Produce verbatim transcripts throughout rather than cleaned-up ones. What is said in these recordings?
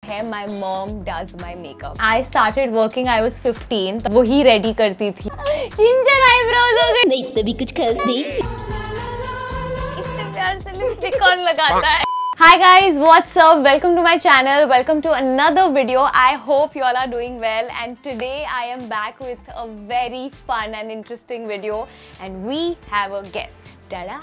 है my mom does my makeup. I started working, I was fifteen, वो ही ready करती थी। जिंजर आईब्रोज हो गए, नहीं तभी कुछ खास नहीं। इतने प्यार से लिपस्टिक कौन लगाता है? Hi guys, what's up? Welcome to my channel. Welcome to another video. I hope you all are doing well, and today I am back with a very fun and interesting video, and we have a guest. Ta-da!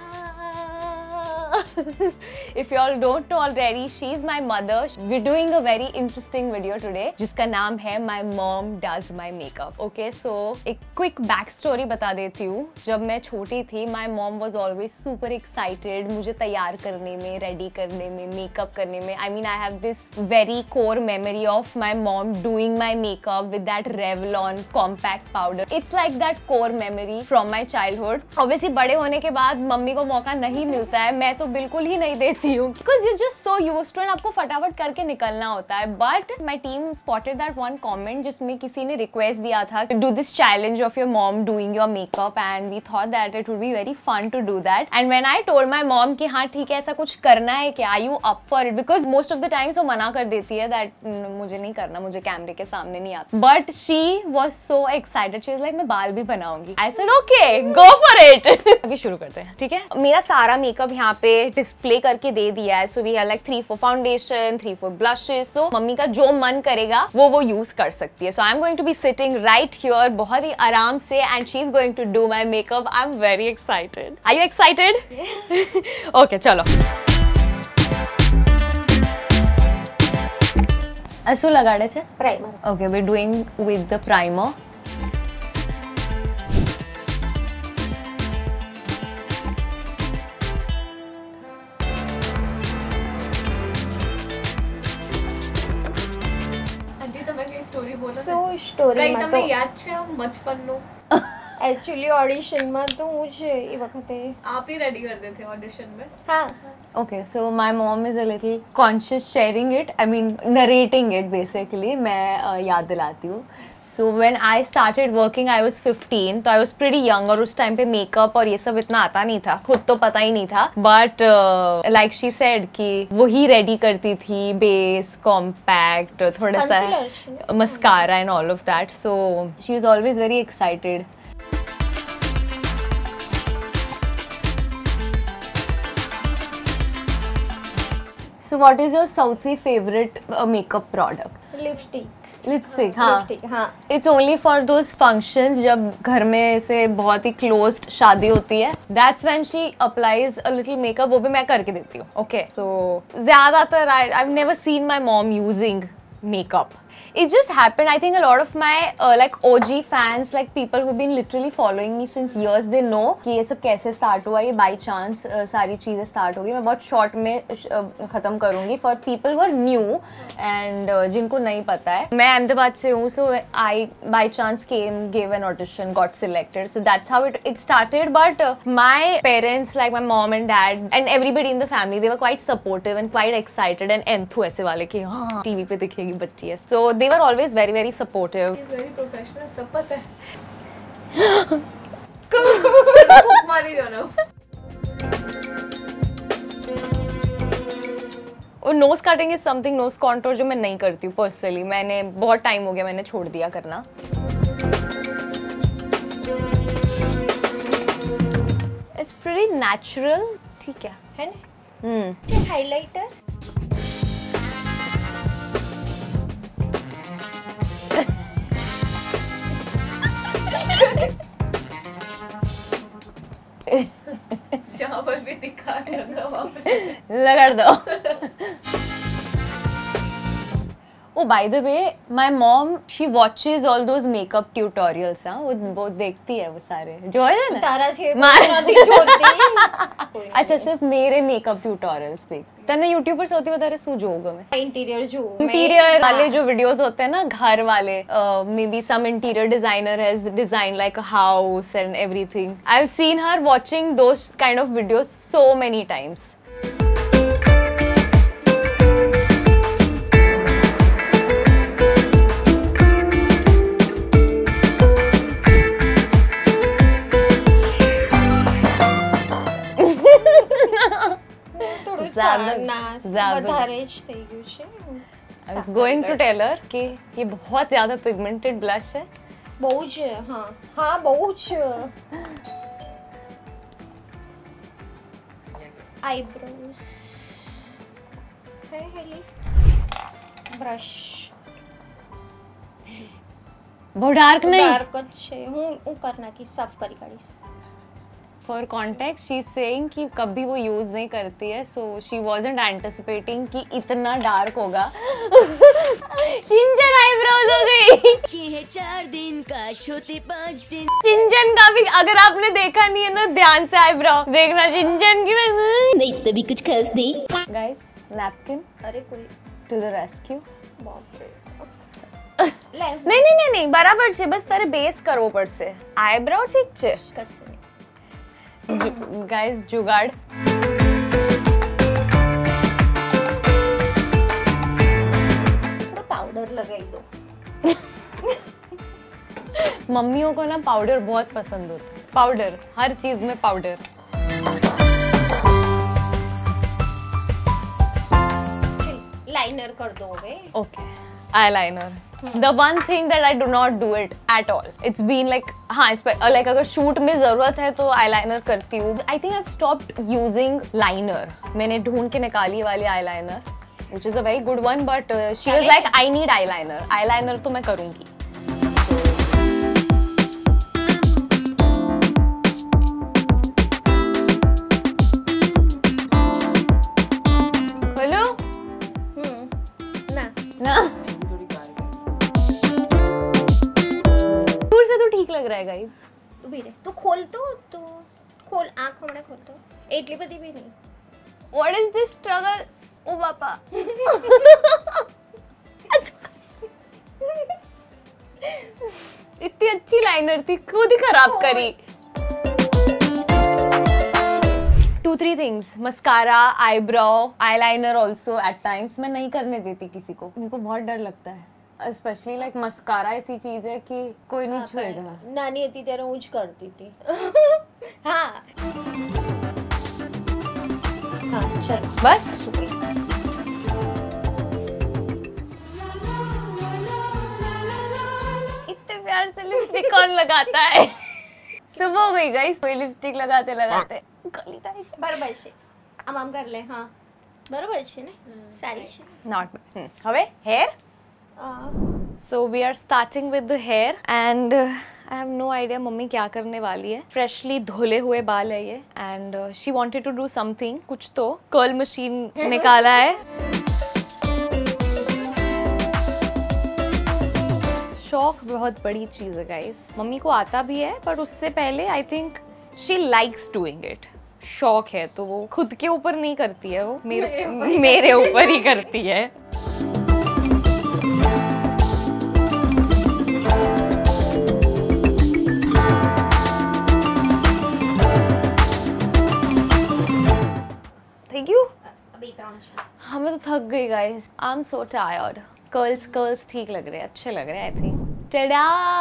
If you all don't know already, she's my mother. We're doing a very interesting video today, जिसका नाम है My Mom Does My Makeup. Okay, so एक quick back story बता देती हूँ. जब मैं छोटी थी, my mom was always super excited मुझे तैयार करने में, ready करने में, makeup करने में. I mean, I have this very core memory of my mom doing my makeup with that Revlon compact powder. It's like that core memory from my childhood. Obviously, बड़े होने के बाद मम्मी को मौका नहीं मिलता है, मैं तो बिल्कुल ही नहीं देती हूँ, because you're just so used to it, आपको फटाफट करके निकलना होता है. But my team spotted that one comment जिसमें किसी ने request दिया था to do this challenge of your mom doing your makeup, and we thought that it would be very fun to do that. And when I told my mom कि हाँ ठीक है ऐसा कुछ करना है क्या, are you up for it? Because most of the times वो मना कर देती है that मुझे नहीं करना, मुझे कैमरे के सामने नहीं आता. But she was so excited, she was like मैं बाल भी बनाऊंगी. I said okay, go for it. अभी शुरू करते हैं, ठीक है? मेरा सारा मेकअप यहाँ पे डिस्प्ले करके दे दिया है. So we have like three four foundation, three four blushes. So mummy का जो मन करेगा वो वो यूज कर सकती है. So I am going to be sitting right here बहुत ही आराम से, and she is going to do my makeup. I am very excited. Are you excited? Okay चलो. શું લગાડે છે? Primer. Okay, we doing with the primer. So સ્ટોરીમાં તો યાદ છે બચપનનું एक्चुअली ऑडिशन में तो मुझे ये वक्त है आप ही रेडी कर देते ऑडिशन में. हाँ. Okay, so my mom is a little conscious sharing it. I mean, narrating it basically. मैं uh, याद दिलाती हूँ. So when I started working, I was fifteen. तो I was pretty young और उस टाइम पे मेकअप और ये सब इतना आता नहीं था. खुद तो पता ही नहीं था. But uh, like she said कि वो ही रेडी करती थी, बेस, कॉम्पैक्ट, थोड़ा सा mascara and all of that. So she was always very excited. So what is your Southie favorite uh, makeup product? Lipstick. Lipstick. हाँ. लिपस्टिक. हाँ. It's only for those functions जब घर में से बहुत ही closed शादी होती है. That's when she applies a little makeup. वो भी मैं करके देती हूँ. Okay. So ज़्यादातर I I've never seen my mom using makeup. It just happened. I think a lot of my uh, like O G fans, like people who've been literally following me since years, they know कि ये सब कैसे start हुआ. ये by chance uh, सारी चीज़ें start होगी. मैं बहुत short में uh, ख़त्म करूँगी for people who are new and uh, जिनको नहीं पता है. मैं अहमदाबाद से हूँ, so I by chance came, gave an audition, got selected. So that's how it it started. But uh, my parents, like my mom and dad and everybody in the family, they were quite supportive and quite excited and enthu ऐसे वाले कि हाँ T V पे दिखेगी बच्ची है. So they were always very very supportive. He's very professional. सब पता है. मारी दो ना. और nose cutting is something, nose contour जो मैं नहीं करती हूँ पर्सनली. मैंने बहुत टाइम हो गया मैंने छोड़ दिया करना. It's pretty natural. ठीक है है ना. हम्म. हाइलाइटर. जहाँ पर भी दिखा जगह वहाँ पे लगा दो. Oh, by the way, my mom, she watches all those makeup tutorials. हाँ, वो वो देखती है वो सारे जो है ना. तारा से मार. अच्छा, सिर्फ मेरे मेकअप ट्यूटोरियल्स देखती. तने यूट्यूबर से होती વધારે શું જોઉં ગમે? इंटीरियर जो इंटीरियर वाले जो वीडियोस होते हैं ना घर वाले, maybe some interior designer has design like a house and everything. I have seen her watching those kind of videos so many times. વધારે જ થઈ ગયું છે. I was going to tell her कि ये बहुत ज्यादा पिगमेंटेड ब्लश है। बहुत हाँ हाँ बहुत आईब्रोज है हेली ब्रश बहुत डार्क नहीं। डार्क છે હું હું કરના की साफ करी काढ़ीस। For context she is saying कि कभी वो यूज नहीं करती है, सो शी वाजंट एंटिसिपेटिंग कि इतना डार्क होगा। शिंजन आईब्रोज हो गई कि है चार दिन का होते पाँच दिन। शिंजन का भी अगर आपने देखा नहीं है ना ध्यान से आईब्रो देखना शिंजन की। नहीं तभी कुछ खास नहीं। गाइस नैपकिन अरे कोई टू द रेस्क्यू। बाप रे नहीं नहीं नहीं नहीं बराबर છે બસ તારે બેસ કરવો પડશે। આઈબ્રો ઠીક છે ગાઈસ जुगाड़। थोड़ा पाउडर लगाई दो। मम्मियों को ना पाउडर बहुत पसंद होता है, पाउडर हर चीज में पाउडर। लाइनर कर दो बे। Okay eyeliner. The one thing that I do not do it at all. It's been like हाँ like अगर शूट में जरूरत है तो eyeliner करती हूँ। I think I've stopped using liner. मैंने ढूंढ के निकाली वाली eyeliner, which is a very good one, but uh, she was like I need eyeliner. Eyeliner तो मैं करूँगी। खोलो? हम्म ना ना से तो ठीक लग रहा है गाइस। उभी रे तो खोल तो तो खोल आंख हमने खोल तो एटली बदी भी नहीं। What is this struggle? ओ बापा इतनी अच्छी लाइनर थी खुद ही खराब करी। Two three things mascara eyebrow eyeliner also at times मैं नहीं करने देती किसी को, मेरे को बहुत डर लगता है। स्पेशली लाइक मस्कारा ऐसी चीज है कि कोई नहीं छुएगा। नानी હતી ત્યારે હું જ કરતી હતી। हाँ हाँ चलो बस इतने प्यार से लिपस्टिक कौन लगाता है? सुबह हो गई गाइस, कोई लिपस्टिक लगाते लगाते गली ताई बराबर છે આમ આમ कर ले। हाँ बराबर છે ને સારી છે। नॉट હવે hair. So we are starting with the hair and uh, I have no idea mummy क्या करने वाली है। फ्रेशली धुले हुए बाल है ये and uh, she wanted to do something, कुछ तो कर्ल मशीन निकाला है। शौक बहुत बड़ी चीज़ है गाइस, मम्मी को आता भी है पर उससे पहले I think she likes doing it. शौक है तो वो खुद के ऊपर नहीं करती है, वो मेरे मेरे ऊपर ही करती है। Thank you. अभी हमें तो थक गई guys, I am so tired. Curls curls ठीक लग रहे हैं, अच्छे लग रहे हैं I think. Tada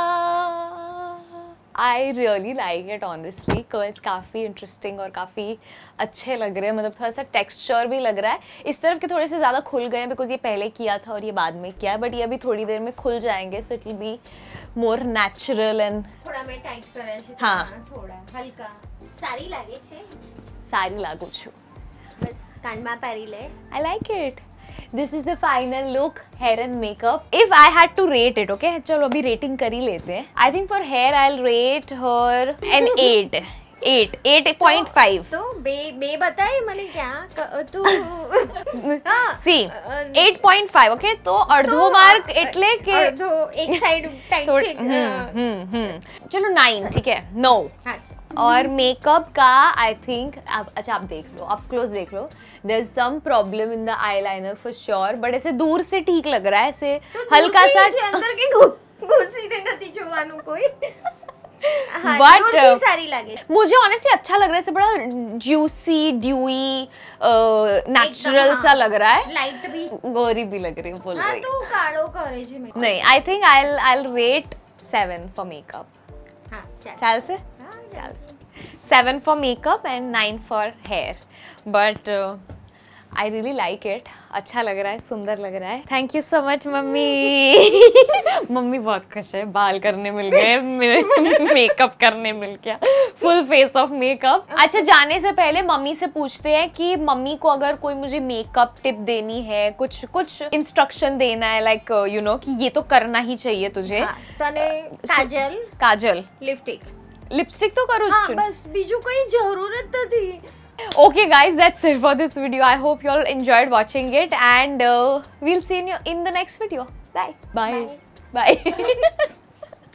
I really like it honestly. Curls काफ़ी इंटरेस्टिंग और काफ़ी अच्छे लग रहे हैं, मतलब थोड़ा सा टेक्सचर भी लग रहा है। इस तरफ के थोड़े से ज़्यादा खुल गए हैं बिकॉज ये पहले किया था और ये बाद में किया है, बट ये अभी थोड़ी देर में खुल जाएंगे so it will be more natural and थोड़ा मैं टाइट करे છે। हाँ थोड़ा हल्का सारी लागे છે। सारी लागू છું बस कानमा પહેરી ले। I like it. This is the final look, hair and makeup. If I had to rate it, okay? चलो अभी rating कर ही लेते हैं। I think for hair I'll rate her an eight. eight. eight point five. तो बे बे बताए मने क्या तू See, eight point five, okay? तो अर्धो मार्क એટલે કે अर्धो एक साइड टाइट છે। हम्म हम्म चलो nine ठीक है। no हाँ और मेकअप का आई थिंक आप अच्छा आप देख लो, आप क्लोज देख लो, there is some problem in the eyeliner for sure, but ऐसे दूर से ठीक लग रहा है, ऐसे हल्का सा अंदर के घुसीने નથી જોવાનું कोई। हाँ, बट दूर की सारी लगे मुझे ऑनेस्टली अच्छा लग रहा है, ऐसे बड़ा ज्यूसी ड्यूई नेचुरल हाँ, सा लग रहा है। लाइट भी गोरी भी लग रही है बोल हाँ रही तू काड़ो करे छे मेकअप। नहीं I think I will I will rate seven for makeup. हाँ चल से seven for makeup and nine for hair, but I really like it, अच्छा लग रहा है, सुंदर लग रहा है। Thank you so much mummy. Mummy बहुत खुश है, बाल करने मिल गए, मेकअप करने मिल गया, फुल फेस ऑफ मेकअप। अच्छा जाने से पहले मम्मी से पूछते हैं कि मम्मी को अगर कोई मुझे मेकअप टिप देनी है, कुछ कुछ इंस्ट्रक्शन देना है, लाइक यू नो कि ये तो करना ही चाहिए तुझे। हाँ, तने काजल काजल लिपस्टिक लिपस्टिक तो करो। हाँ बस बीजू कोई जरूरत नहीं। Okay guys, that's it for this video. I hope you all enjoyed watching it and uh, we'll see you in the next video. Bye. Bye. Bye. Bye.